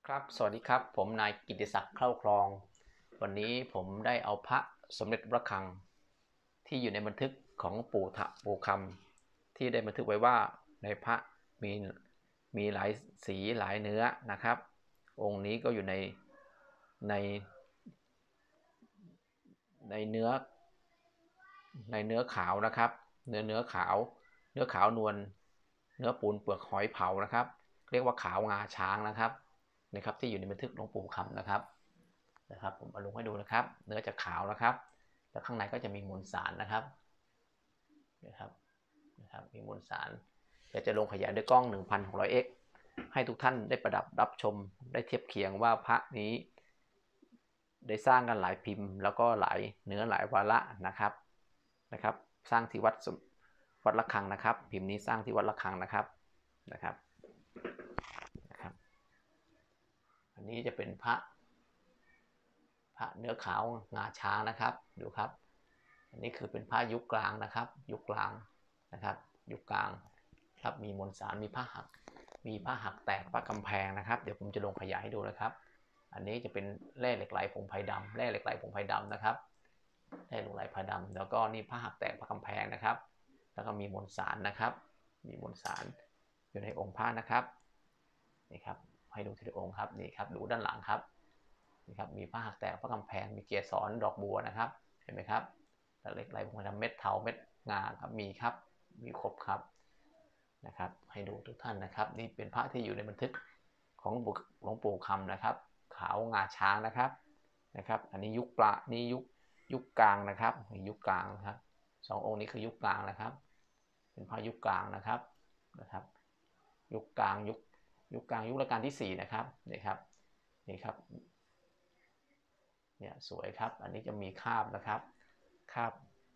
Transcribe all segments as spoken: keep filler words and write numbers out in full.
ครับสวัสดีครับผมนายกิติศักดิ์เข้าคลองวันนี้ผมได้เอาพระสมเด็จพระคลังที่อยู่ในบันทึกของปู่ทะปู่คำที่ได้บันทึกไว้ว่าในพระมีมีหลายสีหลายเนื้อนะครับองค์นี้ก็อยู่ในในในเนื้อในเนื้อขาวนะครับเนื้อเนื้อขาวเนื้อขาวนวลเนื้อปูนเปลือกหอยเผานะครับเรียกว่าขาวงาช้างนะครับนะครับที่อยู่ในบันทึกหลวงปู่คำนะครับนะครับผมเอาลงให้ดูนะครับเนื้อจะขาวนะครับแล้วข้างในก็จะมีมวลสารนะครับนะครับนะครับมีมวลสารเดี๋ยวจะลงขยายด้วยกล้อง หนึ่งพันหกร้อยเอ็กซ์ ให้ทุกท่านได้ประดับรับชมได้เทียบเคียงว่าพระนี้ได้สร้างกันหลายพิมพ์แล้วก็หลายเนื้อหลายวาระนะครับนะครับสร้างที่วัดวัดระฆังนะครับพิมพ์นี้สร้างที่วัดระฆังนะครับนะครับนะครับอันนี้จะเป็นพระพระเนื้อขาวงาช้างนะครับดูครับอันนี้คือเป็นพระยุคกลางนะครับยุคกลางนะครับยุคกลางครับมีมวลสารมีผ้าหักมีผ้าหักแตกพระกำแพงนะครับเดี๋ยวผมจะลงขยายให้ดูนะครับอันนี้จะเป็นแร่เหล็กไหลผงไผ่ดำแร่เหล็กไหลผงไผ่ดำนะครับแร่เหล็กไหลไผ่ดำแล้วก็นี่ผ้าหักแตกพระกำแพงนะครับแล้วก็มีมวลสารนะครับมีมวลสารอยู่ในองค์พระนะครับนี่ครับให้ดูทีละองค์ครับนี่ครับดูด้านหลังครับนี่ครับมีผ้าหักแตกพระกำแพงมีเกสรดอกบัวนะครับเห็นไหมครับเหล็กไหลผงไผ่ดำเม็ดเทาเม็ดงาครับมีครับมีครบครับนะครับให้ดูทุกท่านนะครับนี่เป็นพระที่อยู่ในบันทึกของหลวงปู่คำนะครับขาวงาช้างนะครับนะครับอันนี้ยุคปลานี่ยุคยุคกลางนะครับยุคกลางนะครับสององค์นี้คือยุคกลางนะครับเป็นพระยุคกลางนะครับนะครับยุคกลางยุคยุคกลางยุครัชกาลที่สี่นะครับนี่ครับนี่ครับเนี่ยสวยครับอันนี้จะมีคราบนะครับคราบ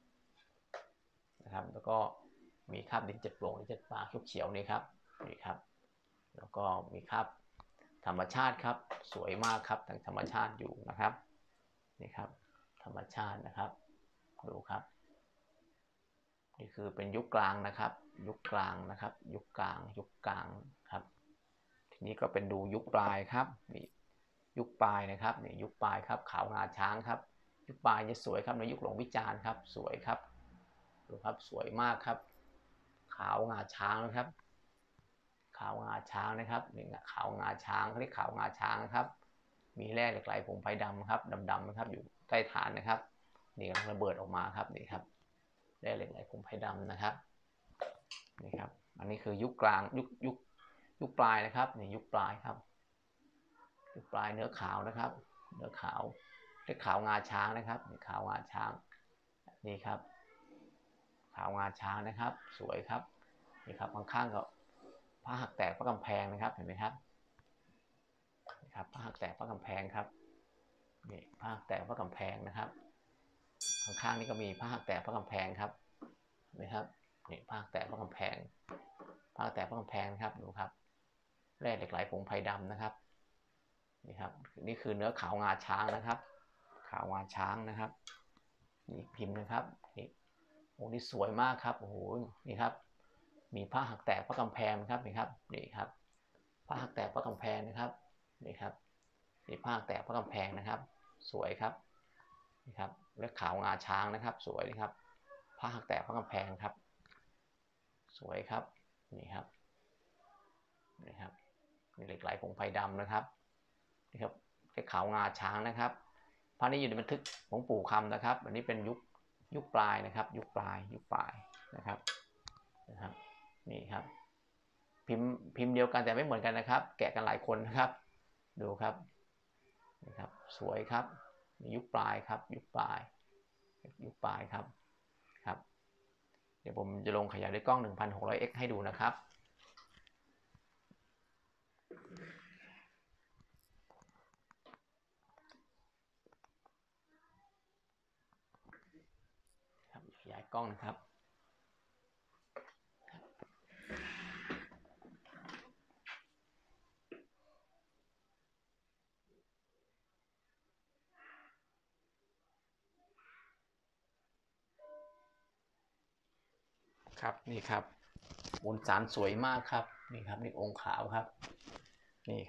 นะครับแล้วก็มีคราบดินเจ็ดโปร่งดินเจ็ดปากเขียวๆนี่ครับนี่ครับแล้วก็มีคราบธรรมชาติครับสวยมากครับทั้งธรรมชาติอยู่นะครับนี่ครับธรรมชาตินะครับดูครับนี่คือเป็นยุคกลางนะครับยุคกลางนะครับยุคกลางยุคกลางครับทีนี้ก็เป็นดูยุคปลายครับนี่ยุคปลายนะครับนี่ยุคปลายครับขาวงาช้างครับยุคปลายจะสวยครับในยุคหลวงวิจารณ์ครับสวยครับดูครับสวยมากครับขาวงาช้างนะครับขาวงาช้างนะครับนี่ขาวงาช้างเขาเรียกขาวงาช้างนะครับมีแร่เหล็กไหลผงไผ่ดำครับดำๆนะครับอยู่ใต้ฐานนะครับนี่กำลังระเบิดออกมาครับนี่ครับแร่เหล็กไหลผงไผ่ดำนะครับนี่ครับอันนี้คือยุคกลางยุคยุคยุคปลายนะครับนี่ยุคปลายครับยุคปลายเนื้อขาวนะครับเนื้อขาวเรียกขาวงาช้างนะครับนี่ขาวงาช้างนี่ครับขาวงาช้างนะครับสวยครับนี่ครับข้างๆก็ผ้าหักแตกพระกำแพงนะครับเห็นไหมครับนี่ครับผ้าหักแตกพระกำแพงครับนี่ผ้าหักแตกพระกำแพงนะครับข้างๆนี่ก็มีผ้าหักแตกพระกำแพงครับเห็นไหมครับนี่ผ้าหักแตกพระกำแพงผ้าหักแตกพระกำแพงนะครับดูครับแร่เหล็กไหลผงไผ่ดำนะครับนี่ครับนี่คือเนื้อขาวงาช้างนะครับขาวงาช้างนะครับนี่พิมพ์นะครับนี่โอ้นี่สวยมากครับโอ้โหนี่ครับมีผ้าหักแตกพระกำแพงครับนี่ครับนี่ครับผ้าหักแตกพระกำแพงนะครับนี่ครับนี่ผ้าหักแตกพระกำแพงนะครับสวยครับนี่ครับและขาวงาช้างนะครับสวยนะครับผ้าหักแตกพระกำแพงครับสวยครับนี่ครับนี่ครับนี่เหล็กไหลผงไผ่ดำนะครับนี่ครับเรียกขาวงาช้างนะครับพระนี้อยู่ในบันทึกของปู่คำนะครับอันนี้เป็นยุคยุคปลายนะครับยุคปลายยุคปลายนะครับนะครับนี่ครับพิมพ์พิมพ์เดียวกันแต่ไม่เหมือนกันนะครับแกะกันหลายคนนะครับดูครับนี่ครับสวยครับยุคปลายครับยุคปลายยุคปลายครับครับเดี๋ยวผมจะลงขยายด้วยกล้อง หนึ่งพันหกร้อยเอ็กซ์ ให้ดูนะครับครับขยายกล้องนะครับครับนี่ครับมวลสารสวยมากครับนี่ครับนี่องค์ขาวครับนี่ครับ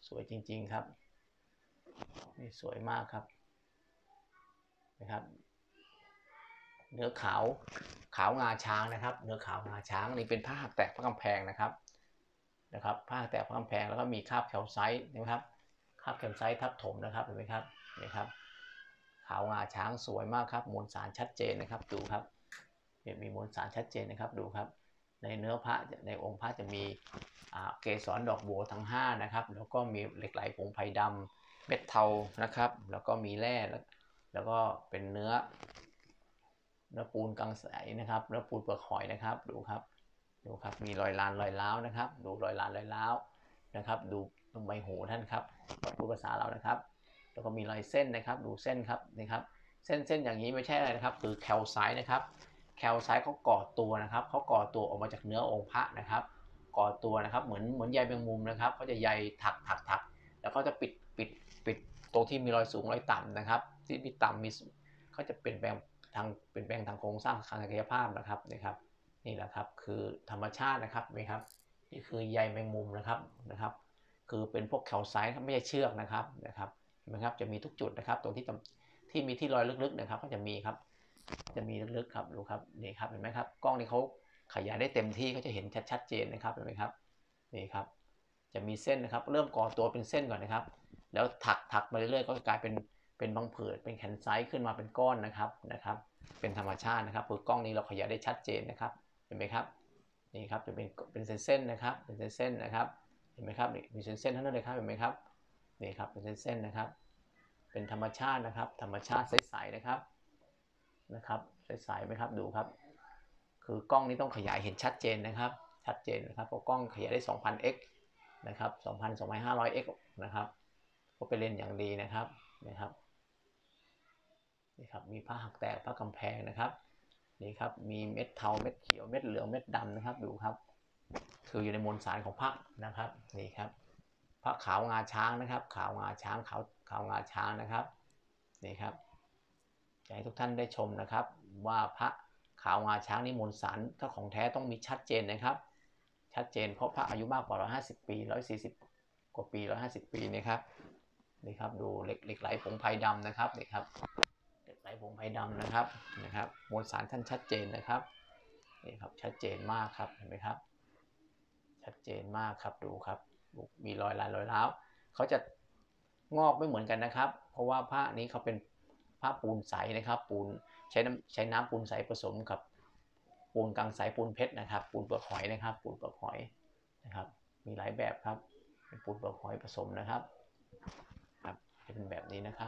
สวยจริงๆครับนี่สวยมากครับนะครับเนื้อขาวขาวงาช้างนะครับเนื้อขาวงาช้างนี่เป็นผ้าหักแตกพระกำแพงนะครับนะครับผ้าหักแตกพระกำแพงแล้วก็มีคราบแคลไซต์นะครับคราบแคลไซต์ทับถมนะครับเห็นไหมครับนี่ครับขาวงาช้างสวยมากครับมวลสารชัดเจนนะครับดูครับมีมวลสารชัดเจนนะครับดูครับในเนื้อพระในองค์พระจะมีเกสรดอกบัวทั้งห้านะครับแล้วก็มีเหล็กไหลผงไผ่ดำเม็ดเทานะครับแล้วก็มีแร่แล้วก็เป็นเนื้อเนื้อปูนกังใสนะครับเนื้อปูนเปลือกหอยนะครับดูครับดูครับมีรอยลานรอยล้าวนะครับดูรอยลานรอยล้าวนะครับดูตรงใบหูท่านครับพูดภาษาเรานะครับแล้วก็มีรอยเส้นนะครับดูเส้นครับนี่ครับเส้นเส้นอย่างนี้ไม่ใช่อะไรนะครับคือแคลไซต์นะครับแคลไซต์เขาก่อตัวนะครับเขาก่อตัวออกมาจากเนื้อองค์พระนะครับก่อตัวนะครับเหมือนเหมือนใยแมงมุมนะครับเขาจะใยถักถักถักแล้วเขาจะปิดปิดปิดตรงที่มีรอยสูงรอยต่ำนะครับที่มีต่ำมีเขาจะเปลี่ยนแปลงทางเปลี่ยนแปลงทางโครงสร้างทางศักยภาพนะครับนะครับนี่แหละครับคือธรรมชาตินะครับไหมครับนี่คือใยแมงมุมนะครับนะครับคือเป็นพวกแคลไซต์ไม่ใช่เชือกนะครับนะครับเห็นไหมครับจะมีทุกจุดนะครับตรงที่ที่มีที่รอยลึกๆนะครับก็จะมีครับจะมีลึกๆครับดูครับนี่ครับเห็นไหมครับกล้องนี้เขาขยายได้เต็มที่ก็จะเห็นชัดๆเจนนะครับเห็นไหมครับนี่ครับจะมีเส้นนะครับเริ่มก่อตัวเป็นเส้นก่อนนะครับแล้วถักถักมาเรื่อยๆก็กลายเป็นเป็นบางผืนเป็นแขนไซส์ขึ้นมาเป็นก้อนนะครับนะครับเป็นธรรมชาตินะครับคือกล้องนี้เราขยายได้ชัดเจนนะครับเห็นไหมครับนี่ครับจะเป็นเป็นเส้นๆนะครับเป็นเส้นๆนะครับเห็นไหมครับนี่มีเส้นๆทั้งนั้นเลยครับเห็นไหมครับนี่ครับเป็นเส้นๆนะครับเป็นธรรมชาตินะครับธรรมชาติใสๆนะครับนะครับใสๆไหมครับดูครับคือกล้องนี้ต้องขยายเห็นชัดเจนนะครับชัดเจนนะครับเพราะกล้องขยายได้ สองพันเอ็กซ์ นะครับ สองพัน สองพันห้าร้อยเอ็กซ์ นะครับก็เป็นเลนส์อย่างดีนะครับนะครับนี่ครับมีผ้าหักแตกผ้ากำแพงนะครับนี่ครับมีเม็ดเทาเม็ดเขียวเม็ดเหลืองเม็ดดำนะครับดูครับคืออยู่ในมวลสารของพระนะครับนี่ครับพระขาวงาช้างนะครับขาวงาช้างขาวขาวงาช้างนะครับนี่ครับอยากให้ทุกท่านได้ชมนะครับว่าพระขาวงาช้างนี่มวลสารถ้าของแท้ต้องมีชัดเจนนะครับชัดเจนเพราะพระอายุมากกว่าหนึ่งร้อยห้าสิบปีหนึ่งร้อยสี่สิบกว่าปีหนึ่งร้อยห้าสิบปีนะครับนี่ครับดูเหล็กเหล็กไหลผงไผ่ดำนะครับนี่ครับเหล็กไหลผงไผ่ดำนะครับนะครับมวลสารท่านชัดเจนนะครับนี่ครับชัดเจนมากครับเห็นไหมครับชัดเจนมากครับดูครับมีรอยลายรอยร้าวเขาจะงอกไม่เหมือนกันนะครับเพราะว่าผ้านี้เขาเป็นผ้าปูนใสนะครับปูนใช้น้ำใช้น้ำปูนใสผสมกับปูนกังใสปูนเพชรนะครับปูนเปลือกหอยนะครับปูนเปลือกหอยนะครับมีหลายแบบครับเป็นปูนเปลือกหอยผสมนะครับครับจะเป็นแบบนี้นะครับ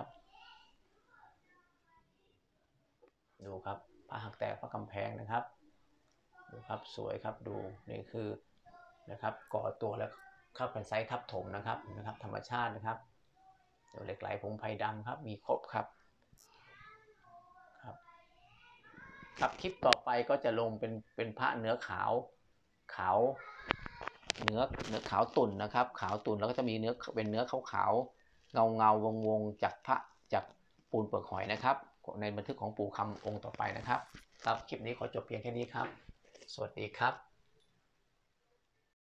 ดูครับผ้าหักแตกผ้ากำแพงนะครับดูครับสวยครับดูนี่คือนะครับก่อตัวแล้วเข้าเป็นไซส์ทับถมนะครับนะครับธรรมชาตินะครับเหล็กไหลผงไผ่ดำครับมีครบครับครับครับคลิปต่อไปก็จะลงเป็นเป็นพระเนื้อขาวขาวเนื้อเนื้อขาวตุ่นนะครับขาวตุ่นแล้วก็จะมีเนื้อเป็นเนื้อขาวๆเงาเงาวงวงจากพระจากปูนเปลือกหอยนะครับในบันทึกของปู่คำองค์ต่อไปนะครับครับคลิปนี้ขอจบเพียงแค่นี้ครับสวัสดีครับ